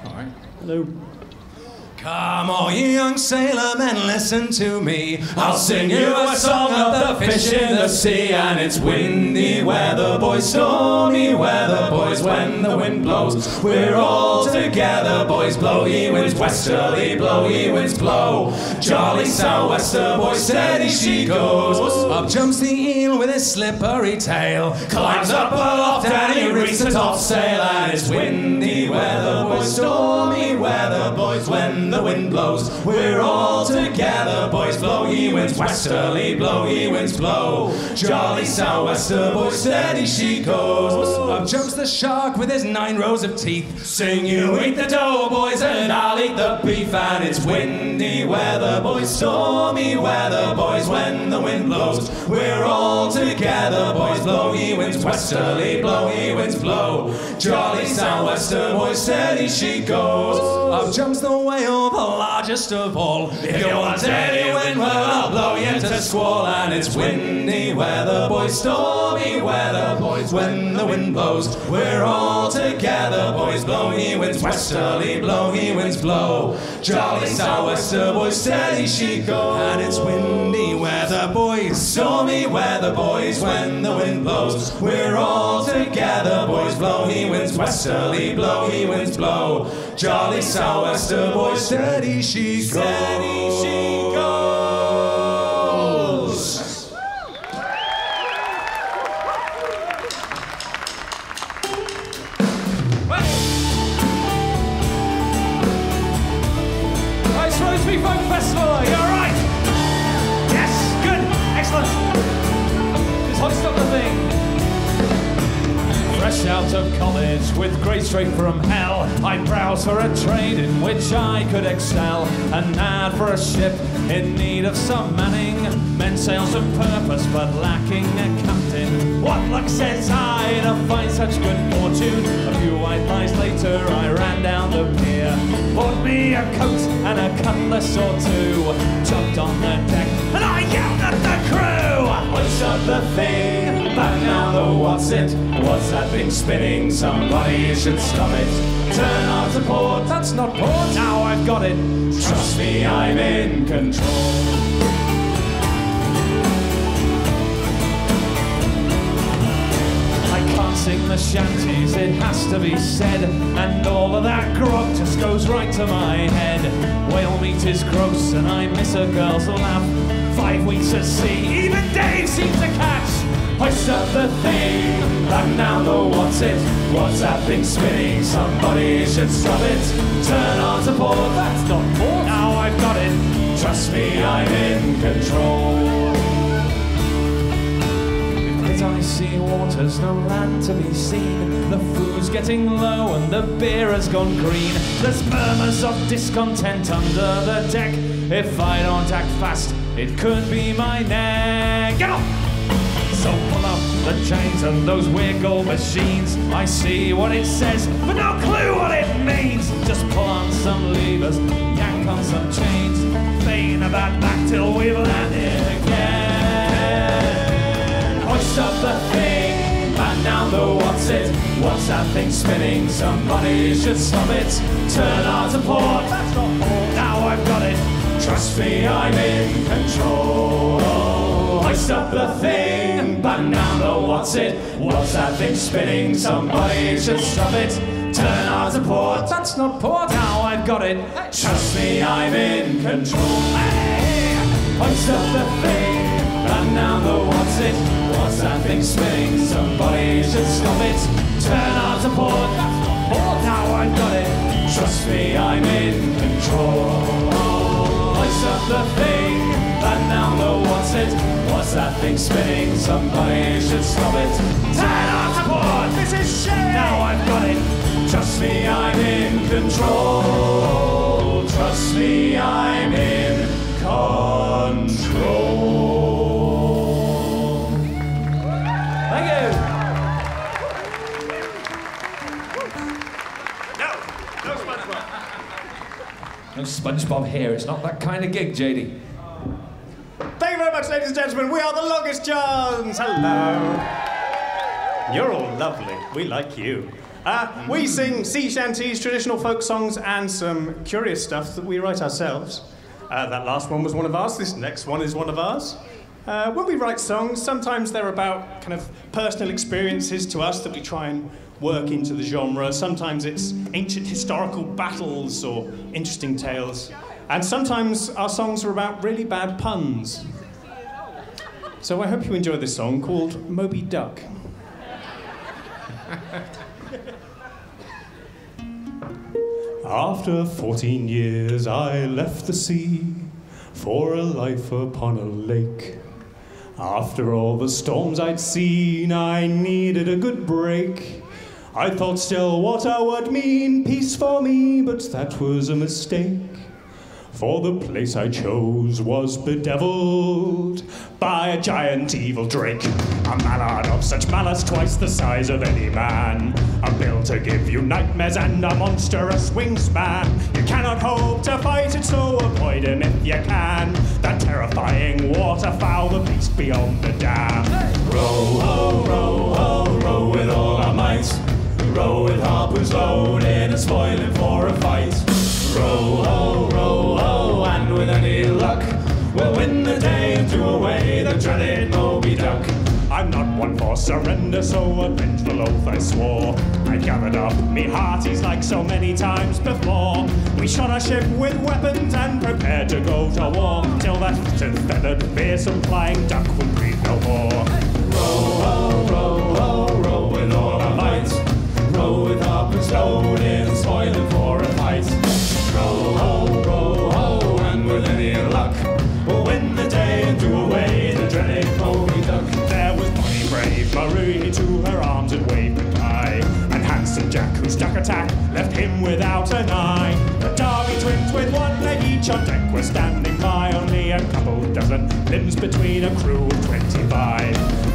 All right. Hello. Come, all you young sailor men, listen to me. I'll sing you a song of the fish in the sea. And it's windy weather, boys, stormy weather, boys, when the wind blows. We're all together, boys, blow ye winds westerly, blow ye winds blow. Jolly sou'wester, boys, steady she goes. Up jumps the eel with his slippery tail, climbs up aloft and he reaches the topsail. And it's windy weather, boys, stormy weather, boys, when the wind blows. We're all together, boys, blow ye winds westerly, blow ye winds blow. Jolly sou'wester, boys, steady she goes. Up jumps the shark with his 9 rows of teeth. Sing you eat the dough, boys, and I'll eat the beef. And it's windy weather, boys, stormy weather, boys, when the wind blows. We're all together, boys, blow ye winds westerly, blow ye winds blow. Jolly sou'wester, boys, steady she goes. Up jumps the whale, the largest of all. If you want any wind, well, I'll blow you into squall. And it's windy weather, boys, stormy weather, boys, when the wind blows. We're all together, boys, blow ye winds westerly, blow ye winds blow. Jolly sou'wester, boys, steady she goes. And it's windy weather, boys, stormy weather, boys, when the wind blows. We're all together, boys, blow ye winds westerly, blow ye winds blow. Jolly sou'wester, boys, steady she goes. Steady she goes. Right, Shrewsbury Folk Festival, are you alright? Yes, good, excellent. Just hoist up the thing. Fresh out of college, with grades straight from hell, I browsed for a trade in which I could excel. An ad for a ship in need of some manning, men sails of purpose but lacking a captain. What luck says I to find such good fortune? A few white lies later I ran down the pier, bought me a coat and a cutlass or two, jumped on the deck and I yelled at the crew. Hoist up the thing, back now the what's it? What's that thing spinning? Somebody should stop it. Turn on to port, that's not port. Now I've got it. Trust me, I'm in control. I can't sing the shanties, it has to be said, and all of that grog just goes right to my head. Whale meat is gross and I miss a girl's laugh. 5 weeks at sea, even Dave seems to catch. Hoist up the thing, back now the what's it? What's that thing spinning? Somebody should stop it. Turn on to port, that's not port. Now I've got it. Trust me, I'm in control. With icy waters, no land to be seen. The food's getting low and the beer has gone green. There's murmurs of discontent under the deck. If I don't act fast, it could be my neck. Get up! So pull up the chains and those weird gold machines. I see what it says, but no clue what it means. Just pull on some levers, yank on some chains, feign about back till we've landed again. Hoist up the thing, back down the what's it? What's that thing spinning? Somebody should stop it. Turn on to port, that's not port. Now I've got it. Trust me, I'm in control. Hoist up the thing, batten down the what's it? What's that thing spinning? Somebody should stop it. Turn out to port, that's not port. Now I've got it. Trust me, I'm in control. Hey! Hoist up the thing, batten down the what's it? What's that thing spinning? Somebody should stop it. Turn out to port, that's not port. Now I've got it. Trust me, I'm in control. Hoist up the thing, batten down the what's it? What's that thing spinning? Somebody should stop it. Turn out to port, this is shit. Now I've got it. Trust me, I'm in control. Trust me, I'm in control. Thank you. No SpongeBob. No SpongeBob here. It's not that kind of gig, JD. Thank you very much, ladies and gentlemen. We are the Longest Johns. Hello. You're all lovely. We like you. We sing sea shanties, traditional folk songs, and some curious stuff that we write ourselves. That last one was one of ours. This next one is one of ours. When we write songs, sometimes they're about kind of personal experiences to us that we try and work into the genre. Sometimes it's ancient historical battles or interesting tales. And sometimes our songs are about really bad puns. So I hope you enjoy this song called Moby Duck. After 14 years I left the sea for a life upon a lake. After all the storms I'd seen, I needed a good break. I thought still water would mean peace for me, but that was a mistake. For the place I chose was bedeviled by a giant evil drake. A mallard of such malice twice the size of any man. A bill to give you nightmares and a monstrous wingspan. You cannot hope to fight it, so avoid him if you can. That terrifying waterfowl, the beast beyond the dam. Row, ho, row, ho, row with all our might. Row with harpoons loaded and spoiling for a fight. Row, ho, row, ho, and with any luck, we'll win the day and do away the dreaded Moby Duck. I'm not one for surrender, so a vengeful oath I swore. I gathered up me hearties like so many times before. We shot our ship with weapons and prepared to go to war, till that feathered, fearsome flying duck would breathe no more. Row, ho, row, ho, row with all our might. Row with harpoons loaded and spoiling for a fight. Row, ho, and with any luck, we'll win the day and do away the dreaded Moby Duck. There was bonny brave Marie, to her arms had waved goodbye, and handsome Jack, whose duck attack left him without an eye. The Derby twins with one leg each on deck were standing by, only a couple dozen limbs between a crew of 25.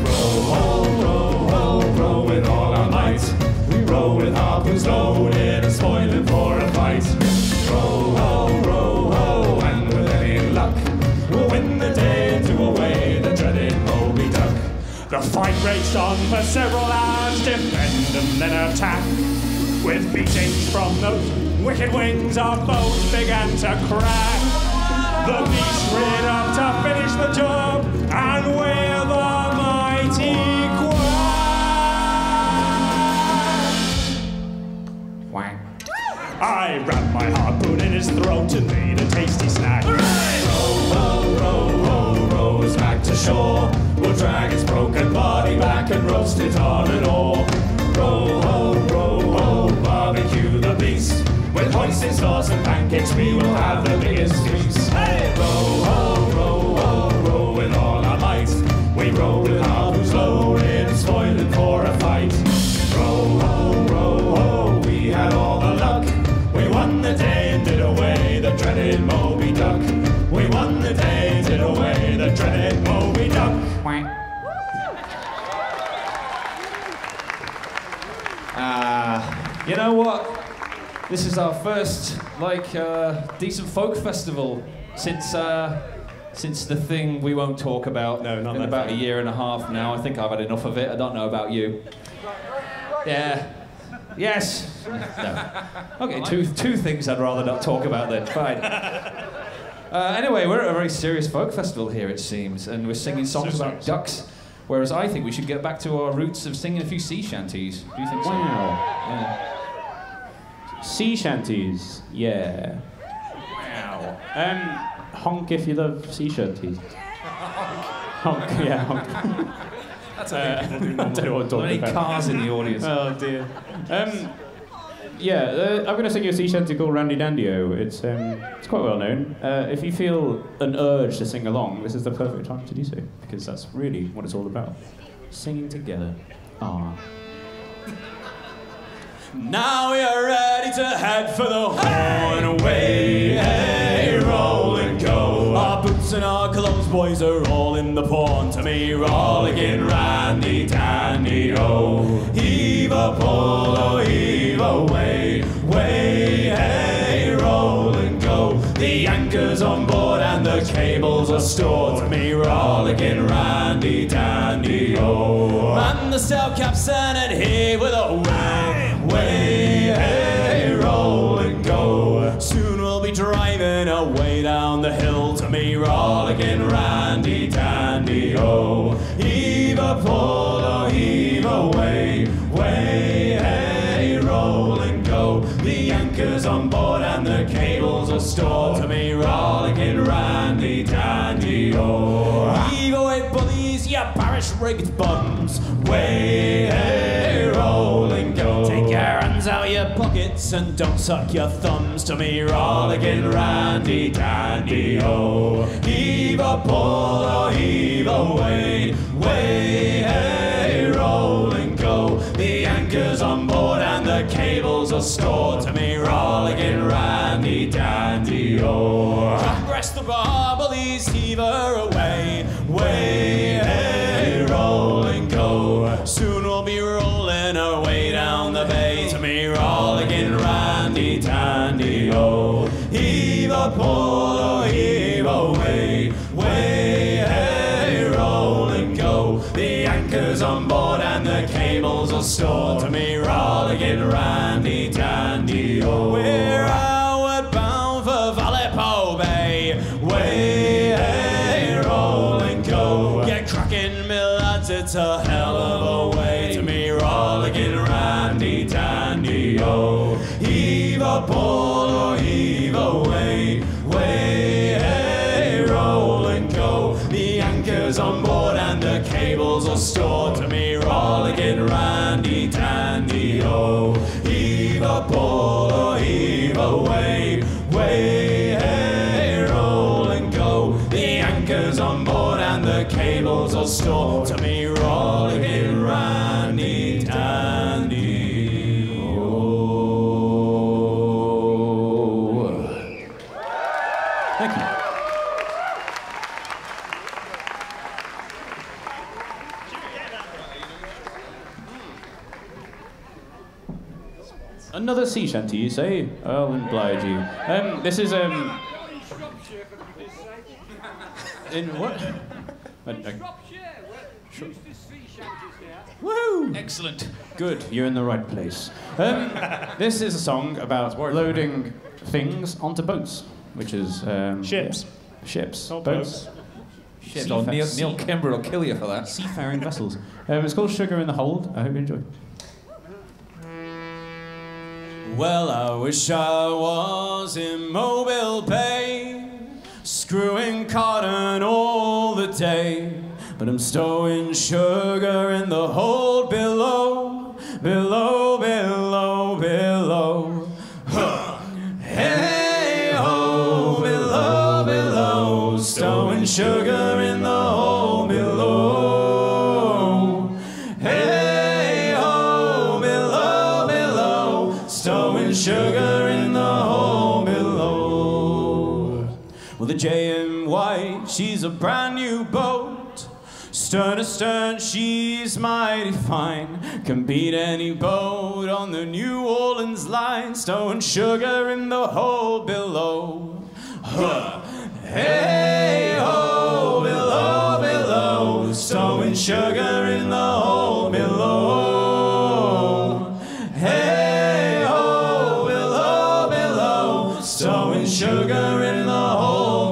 Row with all our might. We row with harpoons loaded and spoiling for a fight. Row, ho, and with any luck, we'll win the day and do away the dreaded Moby Duck. The fight raged on for several hours, defend and then attack. With beatings from those wicked wings, our boats began to crack. The beast reared up to finish the job, and with a mighty quack, I wrapped my harpoon in his throat and made a tasty snack. Row us back to shore. We'll drag its broken body back and roast it on an oar. Row, ho, barbecue the beast. With hoisin sauce and pancakes we will have the biggest feast. Hey! Row, ho, with all our might. We row with harpoons loaded and spoiling for a fight. Row, ho, we had all the luck. We won the day and did away the dreaded Moby Duck. We won the day and did away the dreaded Moby Duck. You know what? This is our first, decent folk festival since the thing we won't talk about. No, not in that about thing. a year and a half now. I think I've had enough of it. I don't know about you. Yeah. Yes. No. Okay, two things I'd rather not talk about then. Fine. Anyway, we're at a very serious folk festival here, it seems, and we're singing songs about ducks. Whereas I think we should get back to our roots of singing a few sea shanties. Do you think so? Wow. Yeah. Sea shanties, yeah. Wow. Honk if you love sea shanties. Honk, yeah, honk. That's a thing people do. I don't know what I'm talking Many about. cars in the audience. Oh dear. I'm going to sing you a sea shanty called Randy Dandio. It's quite well known. If you feel an urge to sing along, this is the perfect time to do so, because that's really what it's all about. Singing together. Ah. Now we are ready to head for the Horn away. Hey, roll and go. Our boots and our clothes, boys, are all in the pond. To me, rollicking Randy Dandy, oh. Heave a pull, oh, heave away. Way, hey, roll and go. The anchor's on board and the cables are stored. To me, rollicking Randy Dandy, oh. And the sail capstan and heave with a way. way down the hill to me, rollicking randy dandy, oh. Heave a pull, oh, heave away, way, hey, roll and go. The anchor's on board and the cables are stored to me, rollicking randy dandy, oh. Heave away, bullies, ya parish-rigged bums, way, hey, roll and go. Take your hands out your pockets and don't suck your thumbs to me, rollicking randy dandy, oh. Heave a pull, oh, heave away, way, hey, roll and go. The anchor's on board and the cables are stored to me, rollicking randy dandy, oh. Rest the bar, bullies, heave her away, way, hey, roll and go. Soon we'll be rolling our way down the bay to me, rollicking randy dandy, oh. Heave a pull, oh, heave away, way, hey, roll and go. The anchor's on board and the cables are stored to me, rollicking randy dandy, oh. We're outward bound for Vallepo Bay, way, hey, roll and go. Get cracking, me lads, it's a hell of a way to me, rollicking randy dandy, oh. Heave a pull, oh, heave away, way, hey, roll and go. The anchor's on board and the cables are stored to me, rollicking randy dandy, oh. Heave a pull, oh, heave away, way, hey, roll and go. The anchor's on board and the cables are stored to me, rollicking randy dandy, oh. Thank you. Another sea shanty, you say? I'll oblige you. This is in what? Woo! Excellent. Good, you're in the right place. This is a song about loading things onto boats, which is Ships. yeah, ships, Not boats. Shit, oh, Neil Kimber will kill you for that. Seafaring vessels. It's called Sugar in the Hold. I hope you enjoy. Well, I wish I was in Mobile Bay, screwing cotton all the day, but I'm stowing sugar in the hold below, below, below, below. Huh. Hey ho, below, below, stowing sugar in the hold below. Hey ho, below, below, stowing sugar in the hole below. Well, the J.M. White, she's a brand new boat. Stern to stern, she's mighty fine. Can beat any boat on the New Orleans line. Stowing sugar in the hole below. Huh. Hey ho, below, below, stowing sugar in the hole below. Hey ho, below, below, stowing sugar in the hole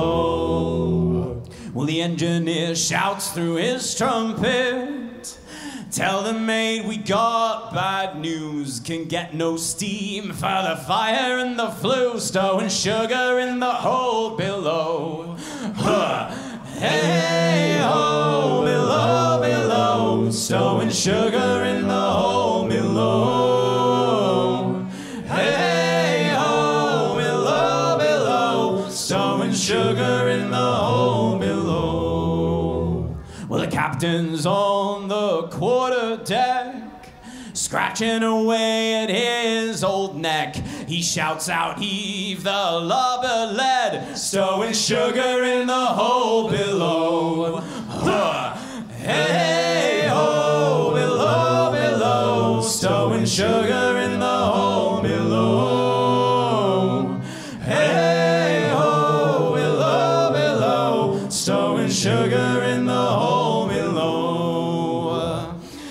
below. Well, the engineer shouts through his trumpet, tell the maid we got bad news, can get no steam for the fire and the flue, stowing sugar in the hole below. Huh. Hey ho, below, below, stowing sugar in the hole below. Hey ho, below, below, stowing sugar in the hole below. Well, the captain's on the quarter deck, scratching away at his old neck. He shouts out, heave the lubber lead, stowing sugar in the hole below. Huh. Hey ho, below, below, stowing sugar in the hole below. Hey ho, below, below, stowing sugar in the hole below.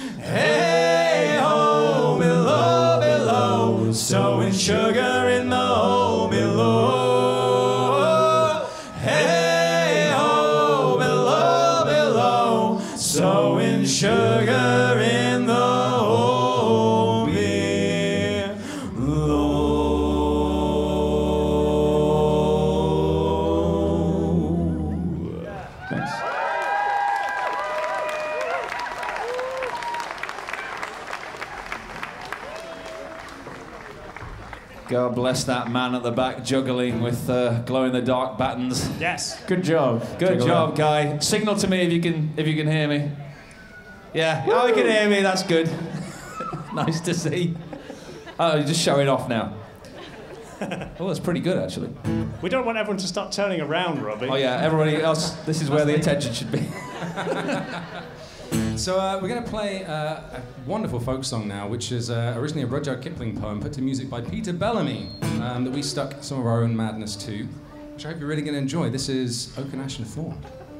Hey ho, below, below, stowing sugar in the hole below. God bless that man at the back juggling with glow-in-the-dark battens. Yes. Good job. Good job, Guy. Signal to me if you can hear me. Yeah. Oh, you can hear me. That's good. Nice to see. Oh, you're just showing off now. Oh, that's pretty good, actually. We don't want everyone to start turning around, Robbie. Oh, yeah, everybody else, this is where the attention should be. So we're going to play a wonderful folk song now, which is originally a Rudyard Kipling poem put to music by Peter Bellamy that we stuck some of our own madness to, which I hope you're really going to enjoy. This is Oak and Ash and Thorn.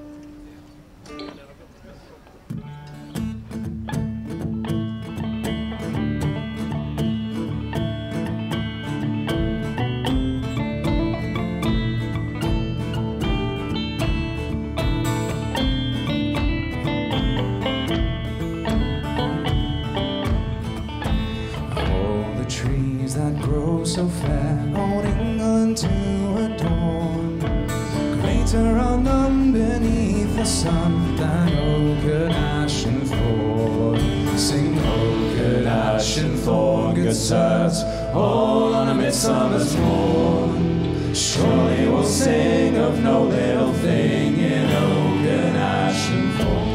So fair, old England to adorn. Greater are none beneath the sun than oak and ash and thorn. Sing oak and ash and thorn, good sirs, all on a midsummer's morn. Surely we'll sing of no little thing in oak and ash and thorn.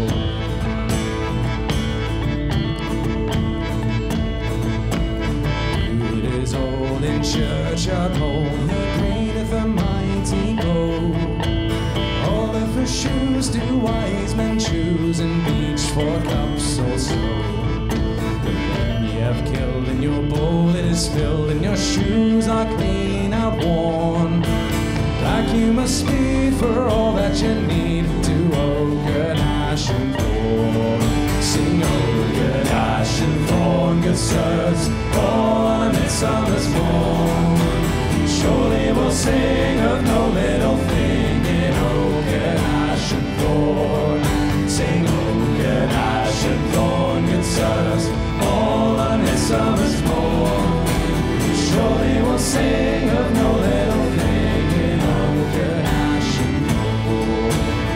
In churchyard mold, the greeneth a mighty bow. All of her shoes do wise men choose, and beach for cups also. But when ye have killed in your bowl, it is filled, and your shoes are clean outworn. Black you must be for all that you need to oak and ash and thorn. Sing oak and ash and thorn, good sirs, all on a midsummer's morn. Surely we'll sing of no little thing in oak and ash and thorn. Sing oak and ash and thorn, good sirs, all on a midsummer's morn. Surely we'll sing of no little thing in oak and ash and thorn.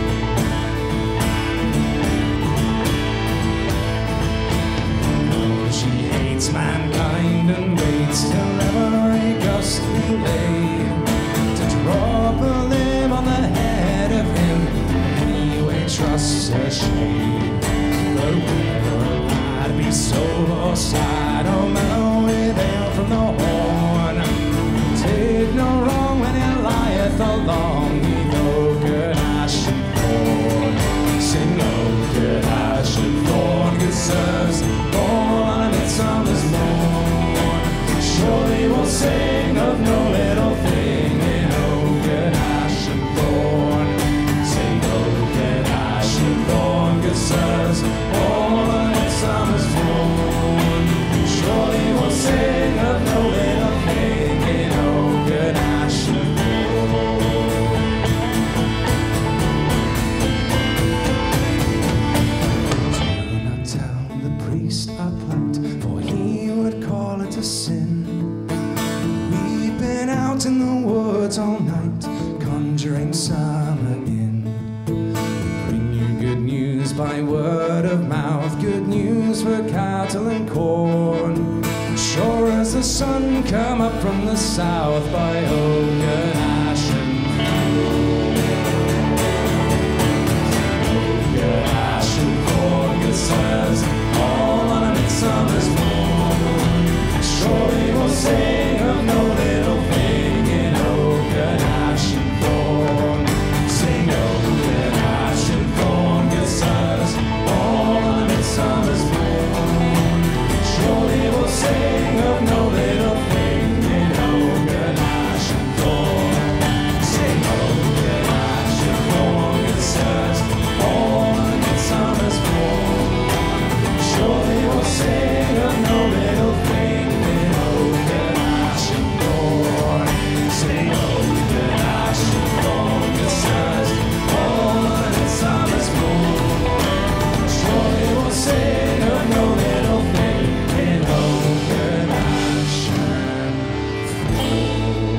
She hates mankind and waits till every gust be laid, to drop a limb on the head of him, anyway trusts her shade. But whether a lad be sober or sad, or mellow with ale from the horn, take no wrong when he lieth along with oak and ash and thorn. Sing oak and ash and thorn, good sirs, all on a midsummer's morn. Surely we'll sing of no little thing in oak and ash and thorn. Sing oak and ash and thorn, good sirs, all on a midsummer's morn. Surely we'll sing of no little thing in oak and ash and thorn. Do not tell the priest our plight, for he would call it a sin. We've been out in the woods all night, conjuring summer in. Bring you good news by word of mouth, good news for cattle and corn. Sure as the sun come up from the south by oak and ash and thorn. Oak and ash and thorn, good sirs, all on a midsummer's morn. Surely we'll sing of no little thing in oak and ash and thorn. Sing oak and ash and thorn, good sirs, all on a midsummer's morn. Surely we'll sing of no little thing in oak and ash and thorn. Sing oak and ash and thorn, good sirs, all on a midsummer's morn. Surely we'll sing of no little thing in oak and ash and thorn. Sing oak and ash and thorn, good sirs, all on a midsummer's morn. Surely we'll sing of no little thing in oak and ash and thorn.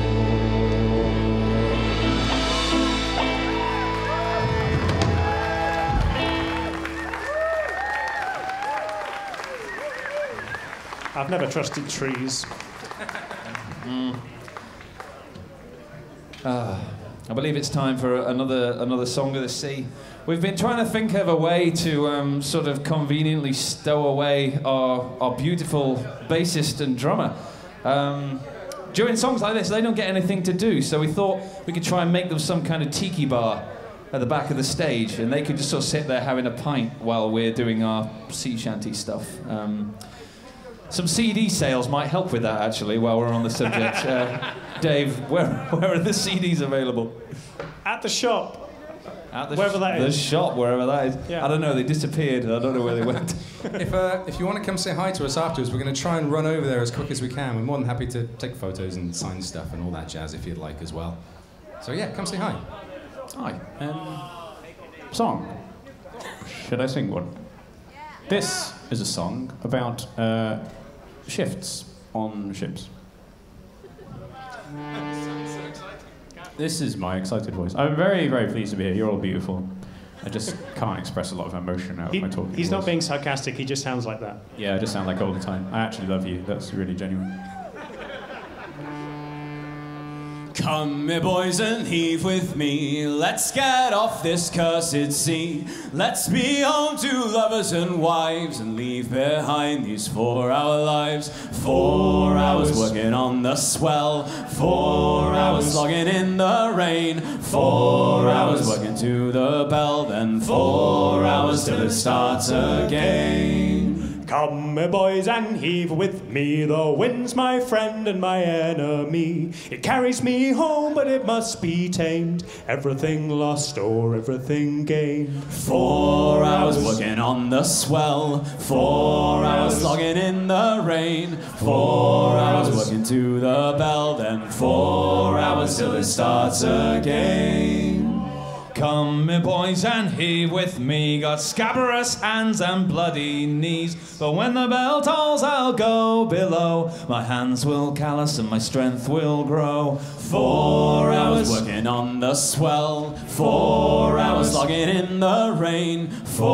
I've never trusted trees. I believe it's time for another song of the sea. We've been trying to think of a way to sort of conveniently stow away our beautiful bassist and drummer. During songs like this, they don't get anything to do, so we thought we could try and make them some kind of tiki bar at the back of the stage, and they could just sort of sit there having a pint while we're doing our sea shanty stuff. Some CD sales might help with that, actually, while we're on the subject. Dave, where are the CDs available? At the shop. At the wherever that is. The shop, wherever that is. Yeah. I don't know, they disappeared. I don't know where they went. If you want to come say hi to us afterwards, we're going to try and run over there as quick as we can. We're more than happy to take photos and sign stuff and all that jazz if you'd like as well. So yeah, come say hi. Hi. Song. Should I sing one? This is a song about shifts on ships. This is my excited voice. I'm very, very pleased to be here. You're all beautiful. I just can't express a lot of emotion out of my talking He's voice. not being sarcastic, he just sounds like that. Yeah, I just sound like all the time. I actually love you. That's really genuine. Come, me boys, and heave with me. Let's get off this cursed sea. Let's be home to lovers and wives and leave behind these 4-hour lives. 4 hours working on the swell, 4 hours logging in the rain, 4 hours working to the bell, then 4 hours till it starts again. Come, me boys, and heave with me. The wind's my friend and my enemy. It carries me home, but it must be tamed. Everything lost or everything gained. 4 hours working on the swell, 4 hours logging in the rain, 4 hours working to the bell, then 4 hours till it starts again. Come, me boys, and heave with me. Got scabrous hands and bloody knees, but when the bell tolls, I'll go below. My hands will callous and my strength will grow. 4 hours working on the swell, 4 hours logging in the rain,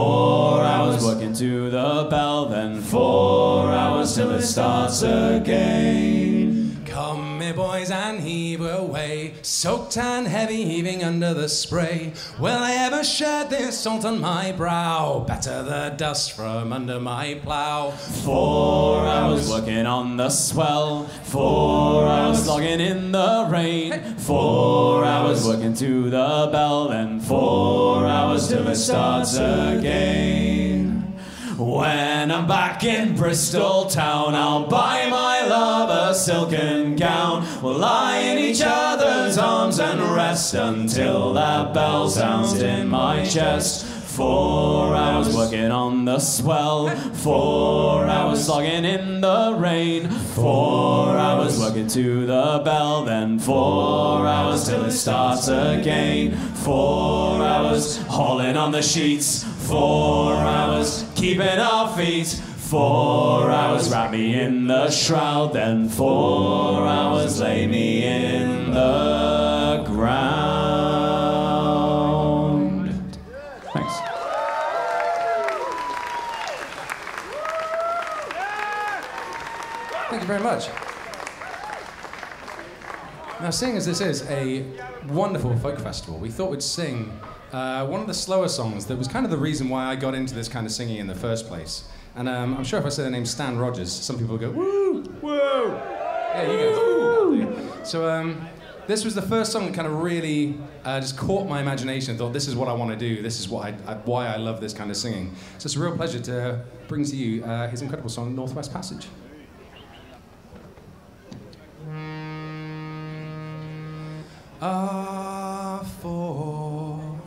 4 hours working to the bell, then 4 hours till it starts again. Come, me boys, and heave away, soaked and heavy, heaving under the spray. Will I ever shed this salt on my brow? Batter the dust from under my plough. 4 hours working on the swell, 4 hours logging in the rain, 4 hours working to the bell, then 4 hours till it starts again. When I'm back in Bristol town, I'll buy my love a silken gown. We'll lie in each other's arms and rest until that bell sounds in my chest. 4 hours working on the swell, 4 hours logging in the rain, 4 hours working to the bell, then 4 hours till it starts again. 4 hours hauling on the sheets, 4 hours keeping our feet, 4 hours wrap me in the shroud, then 4 hours lay me in the ground. Thanks. Thank you very much. Now, seeing as this is a wonderful folk festival, we thought we'd sing one of the slower songs that was kind of the reason why I got into this kind of singing in the first place. And I'm sure if I say the name Stan Rogers, some people will go, woo, woo. Yeah, you guys. So this was the first song that kind of really just caught my imagination. I thought, this is what I want to do. This is what why I love this kind of singing. So it's a real pleasure to bring to you his incredible song, Northwest Passage. For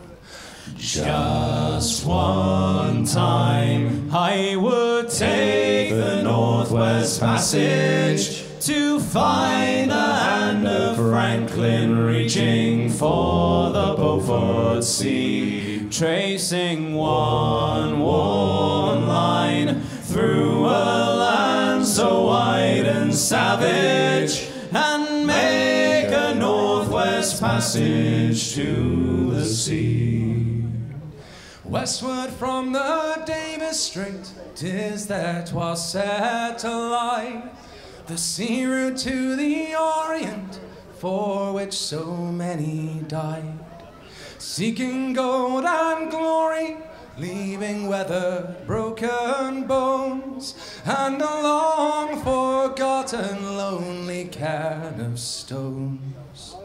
just one time I would take the Northwest Passage to find the hand of Franklin reaching for the Beaufort Sea, tracing one worn line through a land so wide and savage, and make a Northwest Passage to the sea. Westward from the Davis Strait, 'tis there 'twas set to lie. the sea route to the Orient, for which so many died, seeking gold and glory, leaving weathered, broken bones, and a long forgotten, lonely cairn of stones.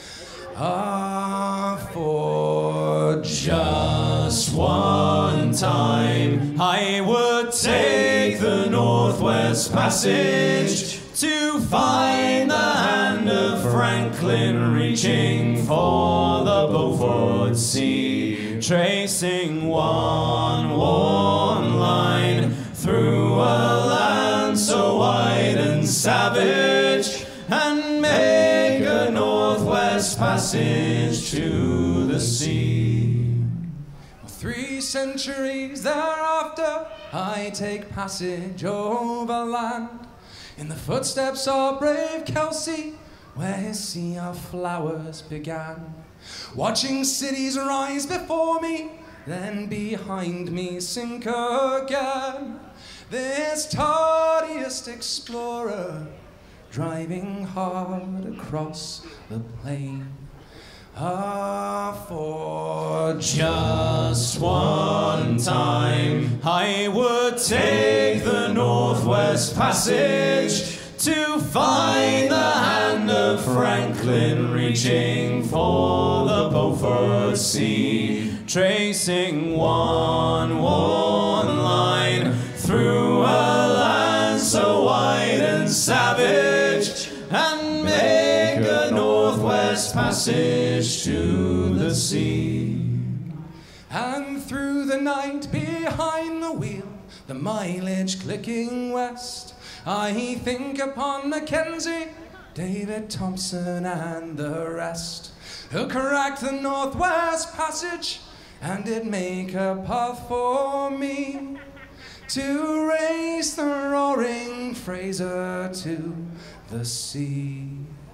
Ah, for just one time I would take the Northwest Passage to find the hand of Franklin reaching for the Beaufort Sea, tracing one worn line through a land so wide and savage, and make a Northwest Passage to the sea. 3 centuries thereafter, I take passage overland, in the footsteps of brave Kelsey, where his sea of flowers began. Watching cities rise before me, then behind me sink again. This tardiest explorer, driving hard across the plain. Ah, for just one time I would take the Northwest Passage to find the hand of Franklin reaching for the Beaufort Sea, tracing one worn line through a land so wide and savage, and make a Northwest Passage to the sea. And through the night behind the wheel, the mileage clicking west, I think upon Mackenzie, David Thompson and the rest, who cracked the Northwest Passage and did make a path for me to race the roaring Fraser to the sea.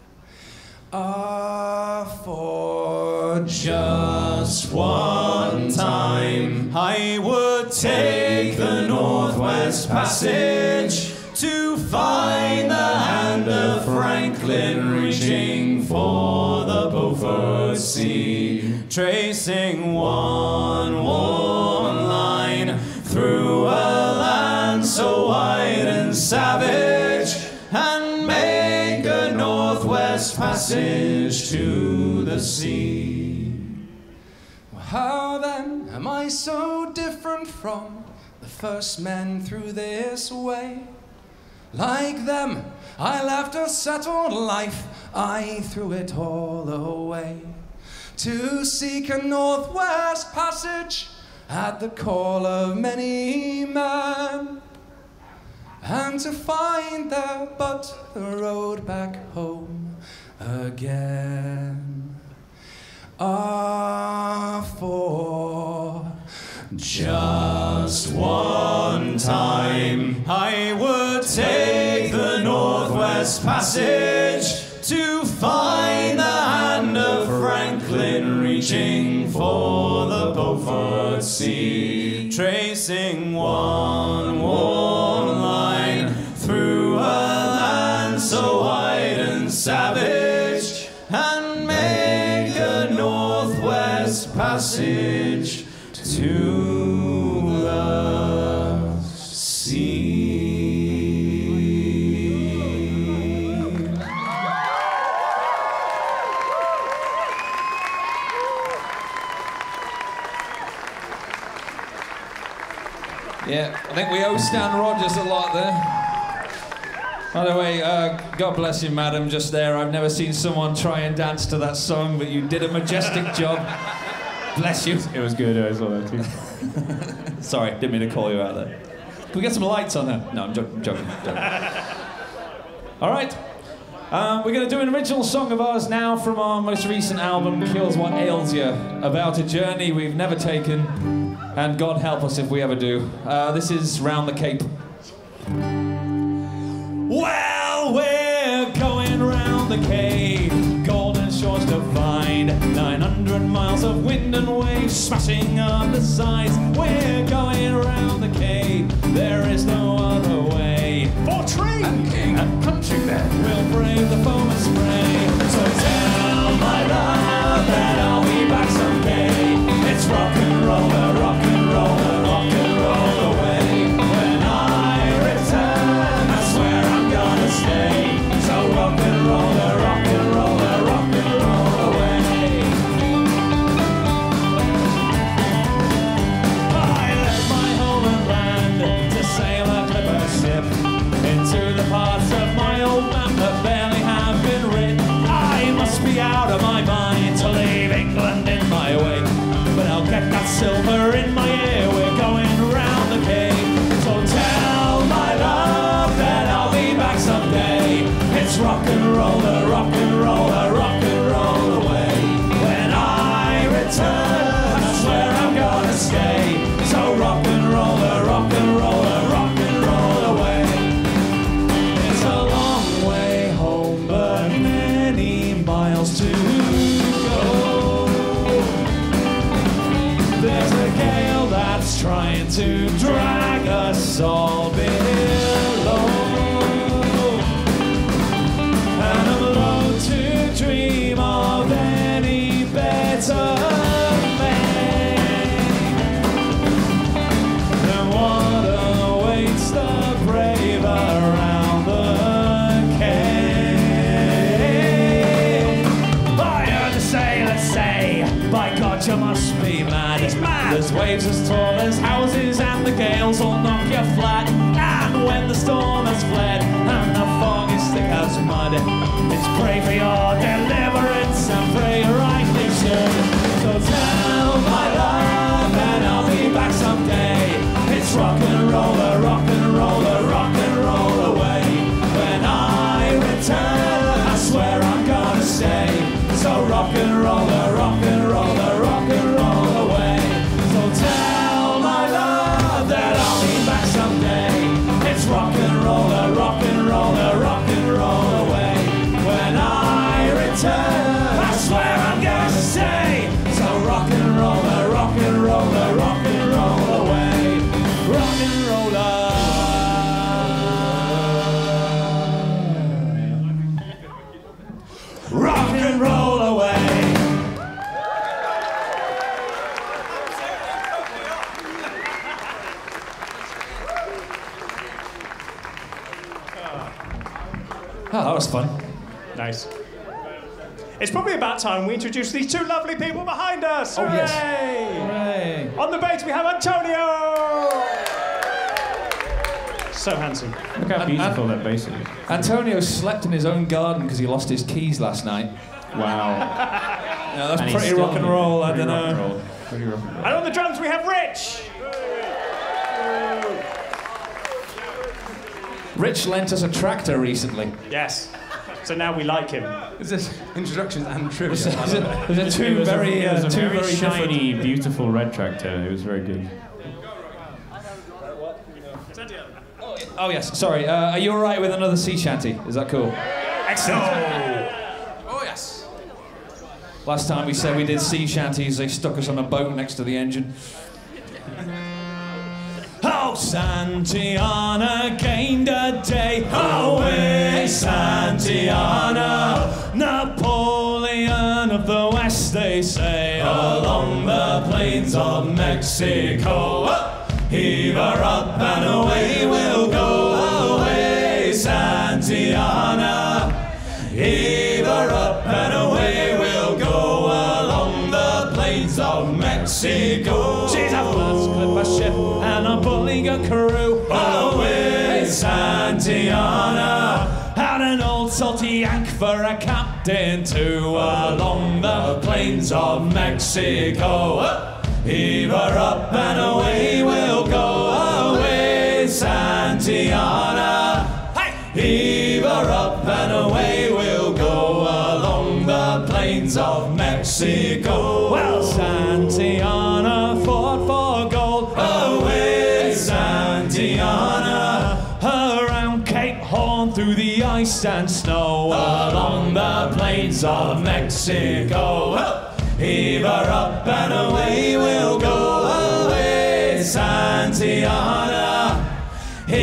Ah, for just one time I would take the Northwest Passage to find the hand of Franklin reaching for the Beaufort Sea, tracing one worn line through a land so wide and savage, and make a Northwest Passage to the sea. How then am I so different from the first men through this way? Like them, I left a settled life, I threw it all away, to seek a Northwest Passage at the call of many men, and to find there but the road back home again. Ah, for just one time I would take the Northwest Passage to find the hand of Franklin reaching for the Beaufort Sea, tracing one worn line through a land so wide and savage, and make a Northwest Passage to the sea. Yeah, I think we owe Stan Rogers a lot there. By the way, God bless you, madam, just there. I've never seen someone try and dance to that song, but you did a majestic job. Bless you. It was good, I saw that too. Sorry, didn't mean to call you out there. Can we get some lights on there? No, I'm joking. All right. We're going to do an original song of ours now from our most recent album, Kills What Ails You, about a journey we've never taken, and God help us if we ever do. This is Round the Cape. Well, we're going round the Cape, golden shores to find, 900 miles of wind and waves smashing up the sides. We're going round the Cape, there is no other way. tree. And king and country bed. We'll brave the foam and spray. So tell my love that I'll be back someday. It's rock and roller, rock and roller, rock and roll away. When I return, I swear I'm gonna stay. So rock and roller, rock and roller, rock and roll away. I left my home and land to sail a clipper ship into the parts of my old map that barely have been written. I must be out of my mind to leave England in my wake, but I'll get that silver in my ear. We're going round the Cape. So tell my love that I'll be back someday. It's rock and roller, rock and roller, rock and roll away. When I return, I swear I'm gonna stay. So rock and roller, rock and roller, rock and roll away. It's a long way home, but many miles to go. There's a gale that's trying to drag us all below, and I'm loath to dream of any better fate than what awaits the brave around the Cape. I heard the sailors say, by God, you must be mad. He's mad. There's waves as tall as houses, and the gales will knock you flat. And when the storm has fled, and the fog is thick as mud, it's pray for your deliverance, and pray rightly should. So tell my love that I'll be back someday. It's rock and roller, rock and roller, rock and roll away. When I return, I swear I'm gonna stay. So rock and roller, rock and roller, rock and roll away. So tell my love that I'll be back someday. It's rock and roller, rock and roller, rock and roll away. When I return, I swear I'm gonna stay. So rock and roller, rock and roller, rock and roll away. Rock and roller. Rock and roll away. Oh, that was fun. Nice. It's probably about time we introduce these two lovely people behind us. Oh, yes. Hooray! Hooray. On the bass we have Antonio. So handsome. Look how beautiful that bass is. Antonio slept in his own garden because he lost his keys last night. Wow. Yeah, that's And he's pretty still rock and here. roll, I Pretty don't rock and know. roll. Pretty rock and roll. And on the drums we have Rich. Rich lent us a tractor recently. Yes. So now we like him. Is this introductions and trivia? There's a It two was very, it was a two very very shiny, beautiful red tractor. It was very good. Oh yes, sorry. Are you all right with another sea shanty? Is that cool? Excellent. Oh yes. Last time we said we did sea shanties, they stuck us on a boat next to the engine. Oh, Santiana gained a day. Away, Santiana. Napoleon of the West, they say. Along the plains of Mexico. Heave her up and away we'll go. Away, Santiana. Heave her up and away we'll go. Along the plains of Mexico. She's a first clipper ship and a bully crew. Away, Santiana. And an old salty yank for a captain too. Along the plains of Mexico. Heave her up and away we'll go. Away, Santiana. Heave her up and away we'll go. Along the plains of Mexico. Well, Santiana fought for gold. Away, Santiana. Around Cape Horn through the ice and snow. Along the plains of Mexico. Heave her up and away we'll go. Away, Santiana. Heave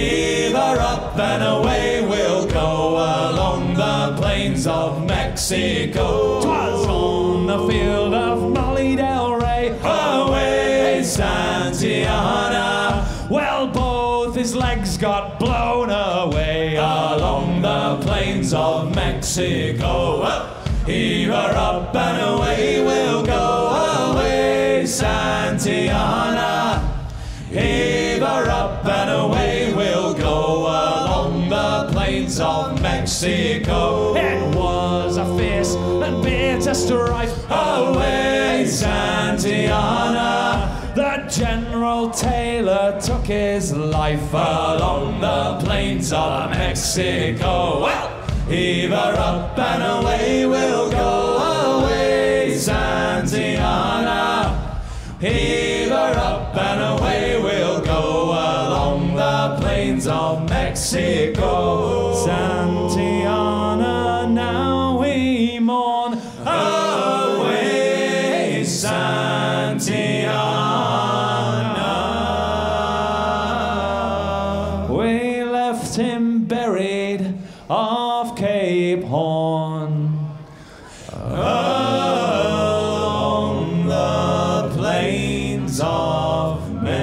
Heave her up and away we'll go along the plains of Mexico. 'Twas on the field of Molly Del Rey, Away Santillana. well, both his legs got blown away Along the plains of Mexico. Heave her up and away we'll go. Away Santillana. Heave her up and away we'll go along the plains of Mexico. It was a fierce and bitter strife. Away Santillana. The General Taylor took his life Along the plains of Mexico. Well, heave her up and away we'll go. Away Santillana. Heave her up and away we'll go along the plains of Mexico. Santillana, now we mourn. Away Santillana. We left him buried off Cape Horn. Along the plains of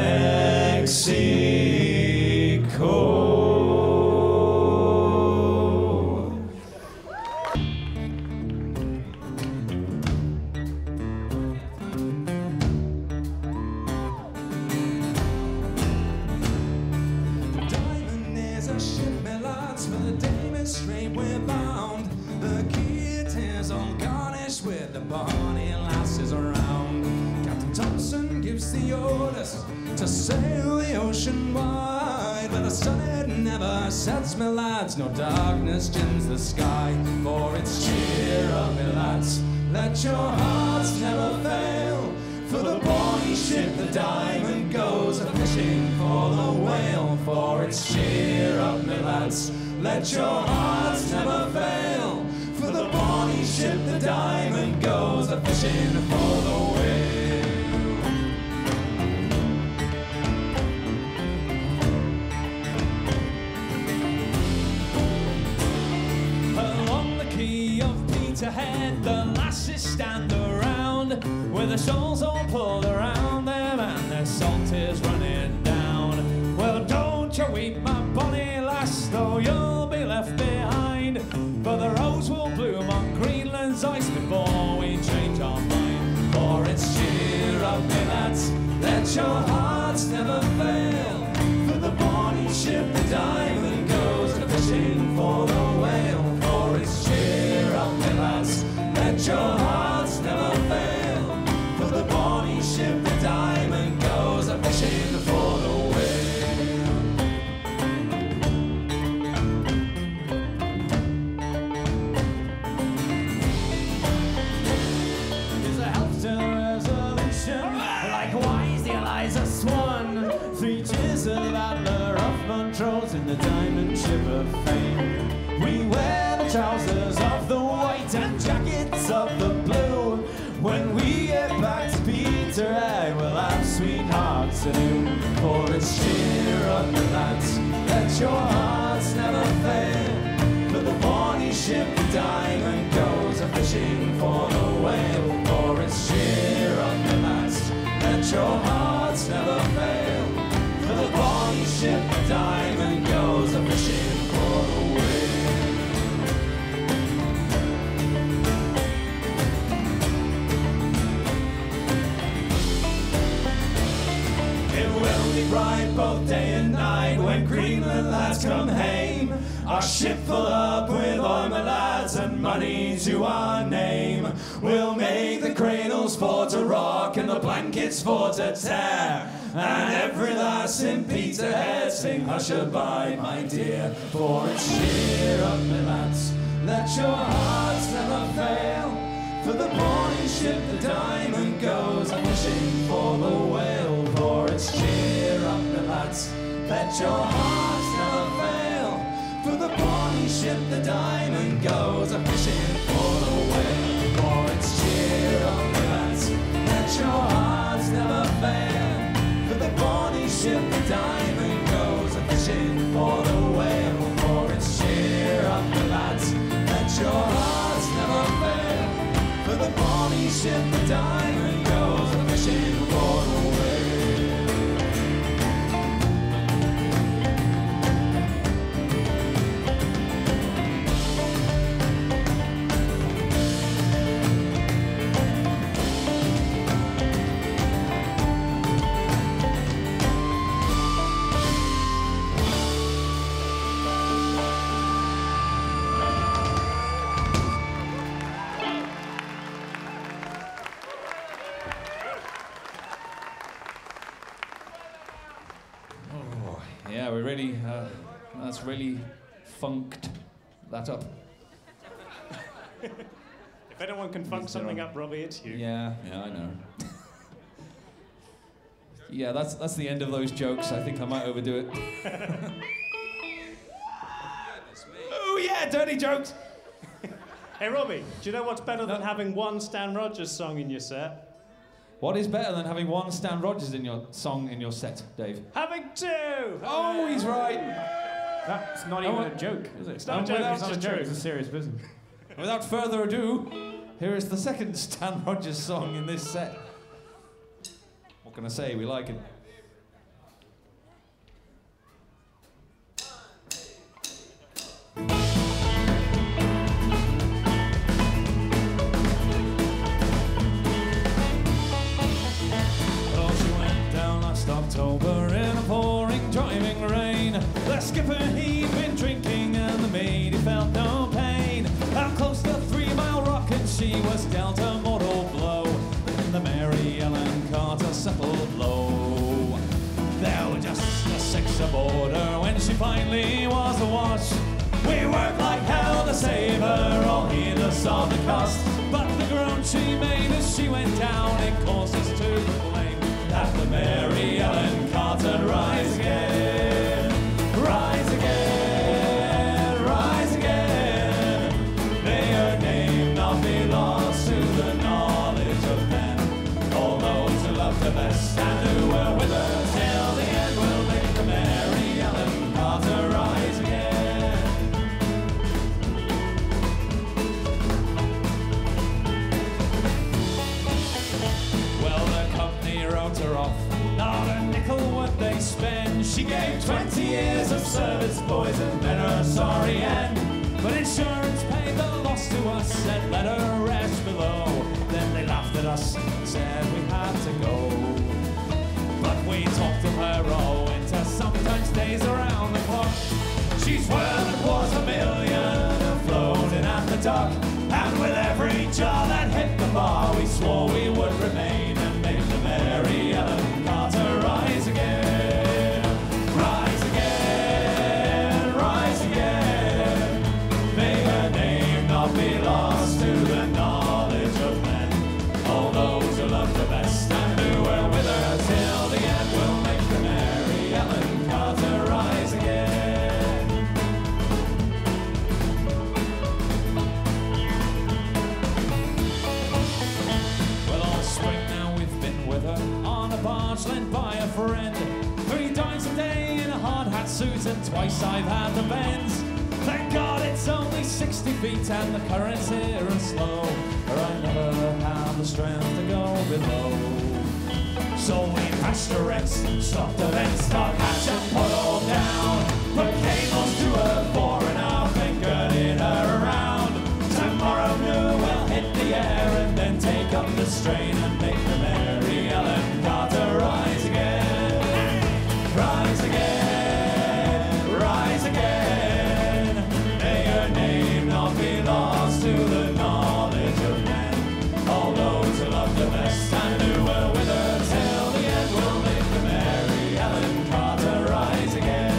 Mexico. The diamond is a ship, my lads, for the dame is straight we're bound. The kit is all garnished with the bonny lasses around. Captain Thompson gives the orders to sail the ocean wide, but the sun it never sets, my lads, no darkness dims the sky. For it's cheer up, my lads, let your hearts never fail. For the bonny ship, the diamond goes a-fishing for the whale. For it's cheer up, my lads, let your hearts never fail. For the bonny ship, the diamond goes a-fishing for the whale. Along the quay of Peterhead, the lasses stand around, with the shawls all pulled around them and their salt is running down. Well, don't you weep, my bonny lass, though you'll be left behind, for the rose will bloom on Greenland's ice before we change our mind. For it's cheer up, my lads, let your hearts never fail. For the bonny ship, the diamond goes a-fishing for the whale. For it's cheer up, my lads, let your hearts never fail. For the bonny ship, the diamond goes a-fishing for the whale. Is a health to resolution, likewise the Eliza Swan. 3 cheers of Adler of Montrose in the diamond ship of fame. We wear the trousers of the white and jackets of the blue. When we get back to Peterhead, we'll have sweethearts anew. For it's cheer up, my lads, let your hearts never fail. For the bonny ship, the diamond goes a-fishing for the whale. For it's cheer up, my lads, let your hearts never fail. For the bonny ship, the diamond goes a-fishing for the whale. It will be bright both day and night when Greenland lads come hame. Our ship full up with oil, my lads, and money to our name. We'll make the cradles for to rock and the blankets for to tear. And every lass in Peterhead sing hush-a-bye, my dear. For it's cheer up, my lads, let your hearts never fail. For the bonny ship, the diamond goes a-fishing for the whale. For it's cheer up, my lads, let your hearts never fail. For the bonny ship, the diamond goes a-fishing for the whale. For it's cheer up, my lads, let your hearts never fail. For the bonny ship, the diamond goes a-fishing for the whale. ship the diamond goes a fishing port away. Yeah, we really, that's really funked that up. If anyone can funk something up, Robbie, it's you. Yeah, I know. Yeah, that's the end of those jokes. I think I might overdo it. Oh yeah, dirty jokes! Hey, Robbie, do you know what's better than having one Stan Rogers song in your set? What is better than having one Stan Rogers in your song in your set, Dave? Having two! Oh, he's right. That's not even a joke, is it? It's not a joke, it's not a just joke, true. it's a serious business. Without further ado, here is the second Stan Rogers song in this set. What can I say? We like it. October in a pouring, driving rain. The skipper, he'd been drinking, and the maid, he felt no pain. Out close to 3 Mile Rock, and she was dealt a mortal blow. Then the Mary Ellen Carter settled low. There were just the 6 aboard her when she finally was awash. We worked like hell to save her, all heedless of the cost. But the groan she made as she went down, it caused us to proclaim that the Mary Ellen Carter rise again, rise again, rise again. May her name not be lost to the knowledge of men. All those who loved her best and who were with her till the end will make the Mary Ellen Carter rise again. Well, the company wrote her off, not a nickel would they spend. She gave 20 years of service, boys, and met her sorry end. But insurance paid the loss to us and let her rest below. Then they laughed at us and said we had to go. But we talked of her all winter, sometimes days around the clock. She's worth $250,000 floating at the dock. And with every jar that hit the bar, we swore we would remain and make the Mary Ellen Carter rise again. Rise again, rise again. May her name not be lost to the knowledge of men. All those who loved her best and who were with her till the end will make the Mary Ellen Carter rise again. On a barge lent by a friend, 3 times a day in a hard hat suit, and twice I've had the bends. Thank God it's only 60 feet and the currents here are slow, or I never have the strength to go below. So we patched the wrecks, stopped the vents, start hatch and put all down. Put cables to her fore and aft and girded her around. Tomorrow noon we'll hit the air and then take up the strain and make the Mary Ellen Carter rise again. Rise again, rise again. May her name not be lost to the knowledge of men. All those who loved her best and who were with her till the end will make the Mary Ellen Carter rise again.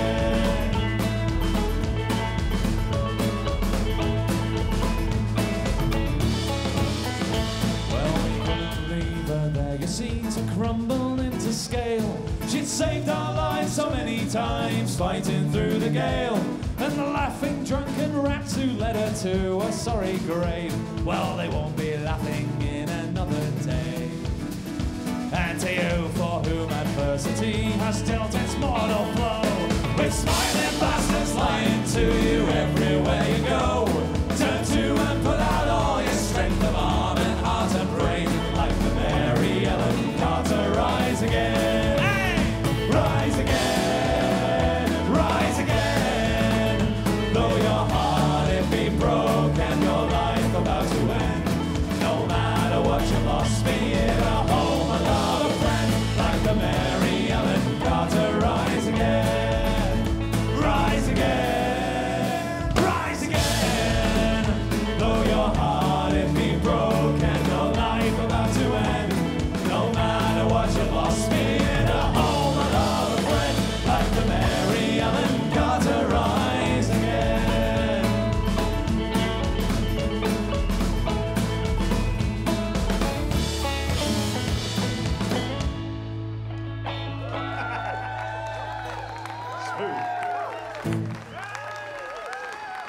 To crumble into scale. She'd saved our lives so many times fighting through the gale. And the laughing drunken rats who led her to a sorry grave, well, they won't be laughing in another day. And to you for whom adversity has dealt its mortal blow, with smiling bastards lying to you everywhere you go, turn to and put out all your strength of arm and heart and brain.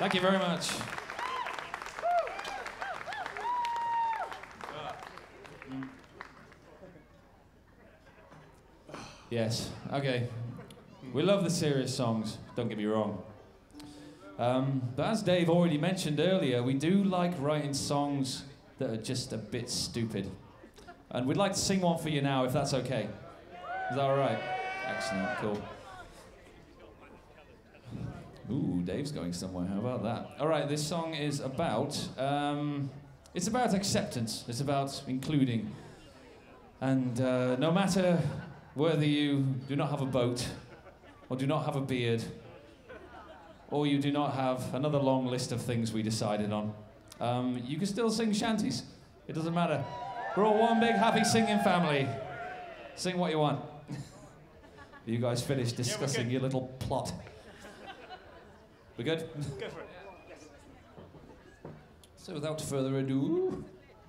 Thank you very much. Yes, okay. We love the serious songs, don't get me wrong. But as Dave already mentioned earlier, we do like writing songs that are just a bit stupid. And we'd like to sing one for you now, if that's okay. Is that all right? Excellent, cool. Ooh, Dave's going somewhere, how about that? All right, this song is about, it's about acceptance. It's about including. And no matter whether you do not have a boat, or do not have a beard, or you do not have another long list of things we decided on, you can still sing shanties. It doesn't matter. We're all one big happy singing family. Sing what you want. You guys finished discussing your little plot. We good? Go for it. So without further ado...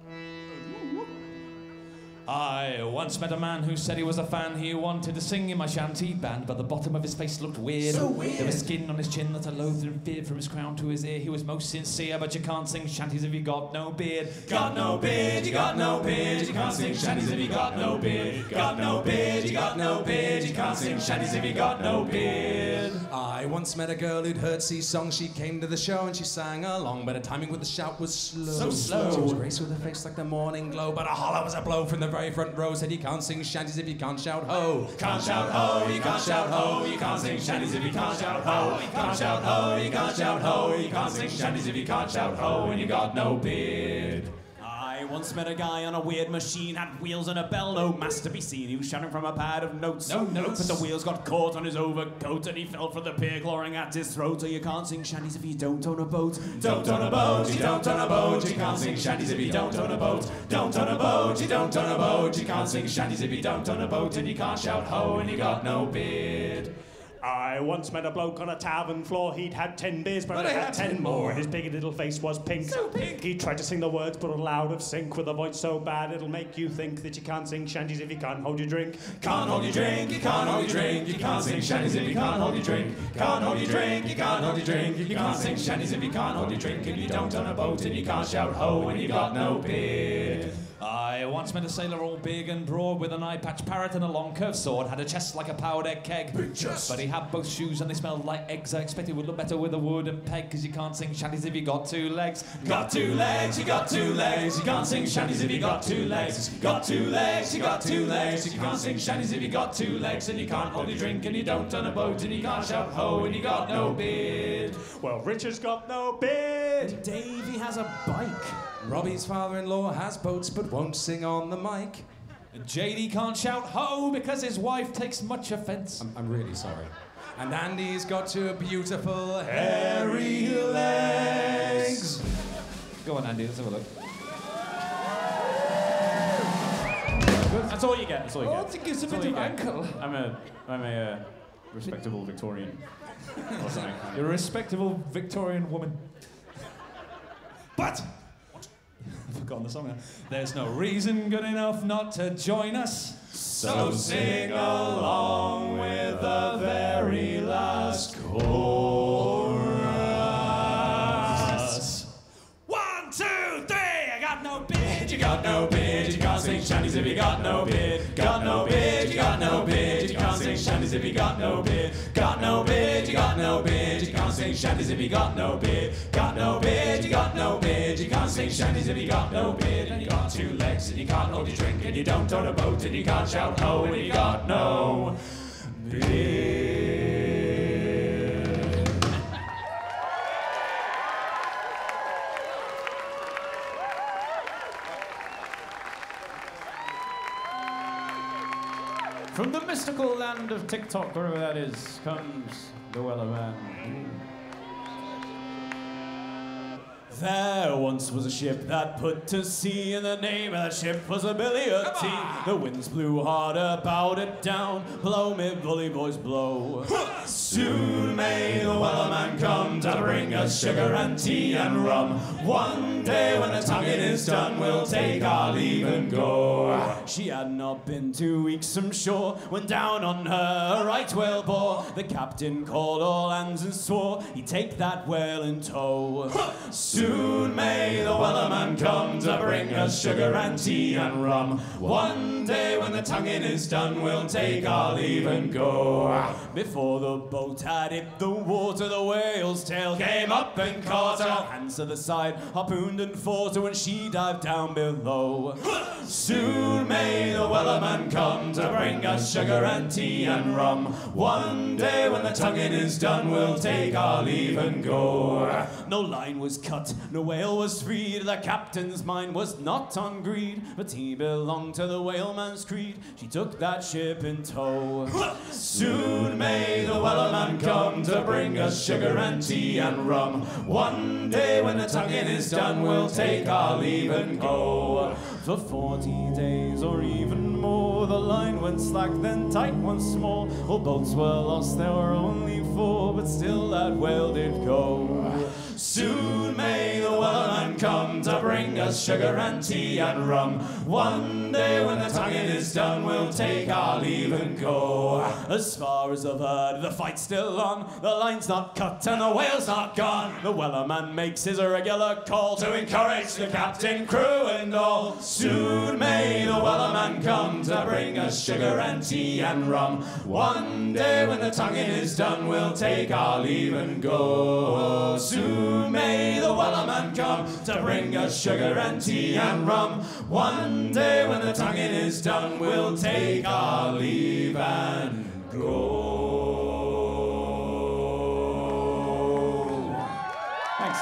I once met a man who said he was a fan. He wanted to sing in my shanty band, but the bottom of his face looked weird. So weird. There was skin on his chin that I loathed and feared. From his crown to his ear, he was most sincere. But you can't sing shanties if you got no beard. Got no beard, you got no beard. You can't sing shanties if you got no beard. Got no beard, you got no beard. You can't sing shanties if you got no beard. I once met a girl who'd heard sea songs. She came to the show and she sang along, but her timing with the shout was slow. So slow. She was graceful with her face like the morning glow, but a hollow was a blow from the very front row. Said you can't sing shanties if you can't shout ho. Can't shout ho, you can't shout ho. You can't sing shanties if you can't shout ho. Can't shout ho, you can't shout ho. You can't sing shanties if you can't shout ho when you got no beard. I once met a guy on a weird machine, had wheels and a bell, no mass to be seen. He was shouting from a pad of notes. No notes. But the wheels got caught on his overcoat and he fell from the pier clawing at his throat. So you can't sing shanties if you don't own a boat. Don't own a boat, you don't own a boat. You can't sing shanties if you don't own a boat. Don't own a boat, you don't own a boat. You can't sing shanties if you don't own a boat. And you can't shout ho and you got no beard. I once met a bloke on a tavern floor. He'd had 10 beers, but I had 10 more. His big little face was pink. So pink. He tried to sing the words, but all out of sync with a voice so bad it'll make you think that you can't sing shanties if you can't hold your drink. Can't hold your drink, you can't hold your drink. You can't sing shanties if you can't hold your drink. Can't hold your drink, you can't hold your drink. You can't sing shanties if you can't hold your drink. And you don't own a boat and you can't shout ho when you got no beard. I once met a sailor all big and broad with an eye patch parrot and a long curved sword. Had a chest like a powder keg. Big chest. But he had both shoes and they smelled like eggs. I expect it would look better with a wooden peg, cause you can't sing shanties if you got 2 legs. Got 2 legs, you got 2 legs. You can't sing shanties if you got 2 legs. Got 2 legs, you got 2 legs. You can't sing shanties if you got 2 legs. And you can't hold your drink and you don't own a boat. And you can't shout ho and you got no beard. Well, Richard's got no beard. Davey has a bike. Robbie's father-in-law has boats but won't sing on the mic. JD can't shout ho because his wife takes much offence. I'm really sorry. And Andy's got 2 beautiful hairy legs. Go on, Andy, let's have a look. That's all you get. That's all you Oh, get. it gives a That's bit all of you get. ankle. I'm a respectable Victorian. Or something. You're a respectable Victorian woman. But I've forgotten the song now. There's no reason good enough not to join us. So sing along with the very last chorus. 1, 2, 3, I got no beard. You got no beard, you can't sing shanties if you got no beard. Got no beard, you got no beard. You can't sing shanties if you got no beard. Got no beard, you got no beard. You can't sing shanties if you got no beard. Got no beard, you got no beard. You can't sing shanties if you got no beard. And you got 2 legs and you can't hold your drink and you don't own a boat and you can't shout ho and you got no beard. From the mystical land of TikTok, wherever that is, comes the Weller Man. There once was a ship that put to sea, and the name of that ship was a Billy O'T. The winds blew hard about it down, blow me bully boys blow. Soon may the Wellerman come to bring us sugar and tea and rum. One day when the tonguing is done, we'll take our leave and go. She had not been 2 weeks from shore when down on her a right whale bore. The captain called all hands and swore he'd take that whale in tow. Soon may the Wellerman come to bring us sugar and tea and rum. One day when the tonguing is done, we'll take our leave and go. Before the boat had hit the water, the whale's tail came up and caught her. Hands to the side, harpooned and fought her when she dived down below. Soon may the Wellerman come to bring us sugar and tea and rum. One day when the tonguing is done, we'll take our leave and go. No line was cut, no whale was freed. The captain's mind was not on greed, but he belonged to the whaleman's creed. She took that ship in tow. Soon may the Wellerman come to bring us sugar and tea and rum. One day when the tonguing is done, we'll take our leave and go. For 40 days or even more, the line went slack, then tight once more. All boats were lost, there were only 4, but still that whale did go. Soon may the Wellerman come to bring us sugar and tea and rum. One day when the tonguing is done, we'll take our leave and go. As far as I've heard, the fight's still on. The line's not cut and the whale's not gone. The Wellerman makes his regular call to encourage the captain, crew and all. Soon may the Wellerman come to bring us sugar and tea and rum. One day when the tonguing is done, we'll take our leave and go. Soon may the Wellerman come to bring us sugar and tea and rum. One day when the tonguing is done, we'll take our leave and go. Thanks.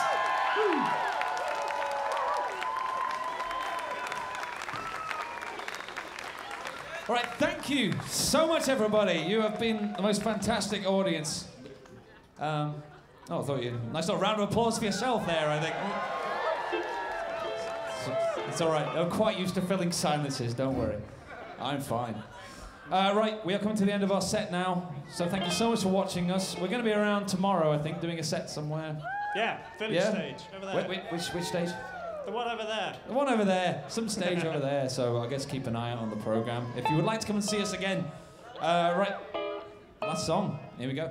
All right, thank you so much, everybody. You have been the most fantastic audience. I thought you... Nice little round of applause for yourself there, I think. It's all right. I'm quite used to filling silences, don't worry. I'm fine. Right, we are coming to the end of our set now. So thank you so much for watching us. We're going to be around tomorrow, I think, doing a set somewhere. Yeah, village stage, over there. Which stage? The one over there. The one over there. Some stage over there. So I guess keep an eye out on the programme. If you would like to come and see us again. Right, last song. Here we go.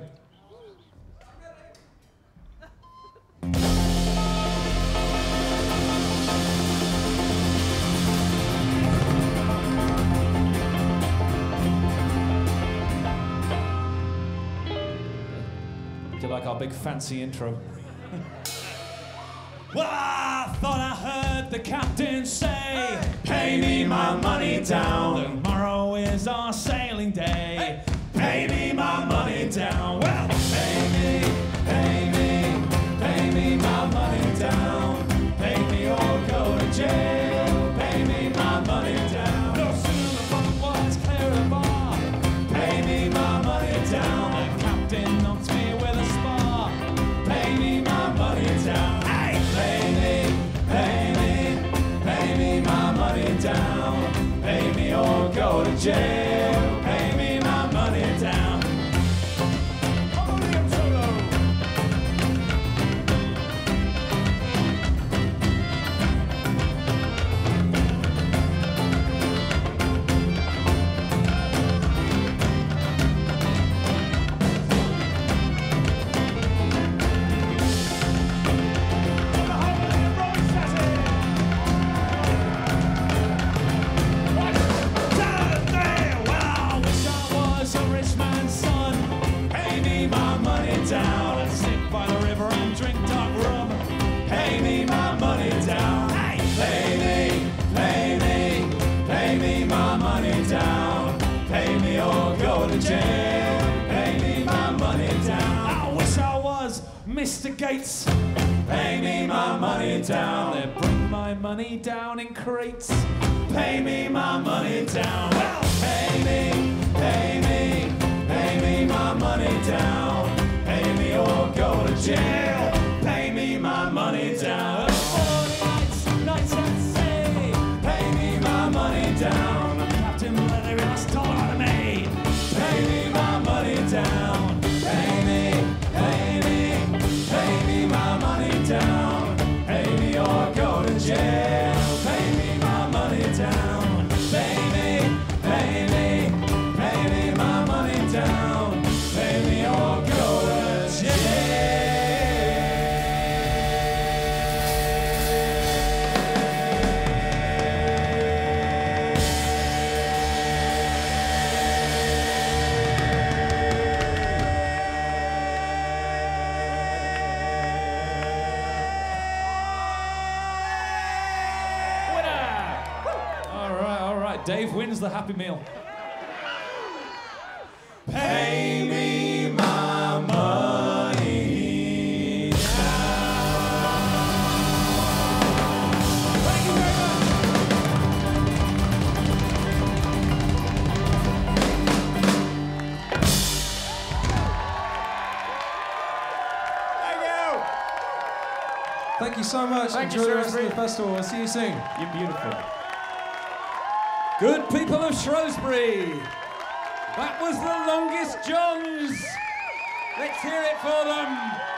Do you like our big fancy intro? Well, I thought I heard the captain say, Pay me my money down. tomorrow is our sailing day. Pay me my money down. Well, Pay me my money down. Pay me or go to jail. Pay me my money down. no sooner the front was clear of the bar. Pay me my money down. The captain knocks me with a spar. Pay me my money down. Hey! Pay me my money down. Pay me or go to jail. Pay me my money down. Down and sit by the river and drink dark rum. Pay me my money down. Hey! Pay me my money down. Pay me or go to jail. Pay me my money down. I wish I was Mr. Gates. Pay me my money down. They bring my money down in crates. Pay me my money down. Well, Pay me my money down. Pay me or go to jail. Pay me my money down. down. Captain, let every last dollar out of me. Pay me my money down. Pay me, pay me, pay me my money down. Pay me or go to jail. Pay me my money down. Pay me, pay me, pay me my money down. Pay me or go to jail. Dave wins the Happy Meal. Pay me my money down. Thank you very much. Thank you. Thank you so much. Thank you, Enjoy the rest of Shrewsbury. the festival. We'll see you soon. You're beautiful. Good people of Shrewsbury, that was the Longest Johns. Let's hear it for them.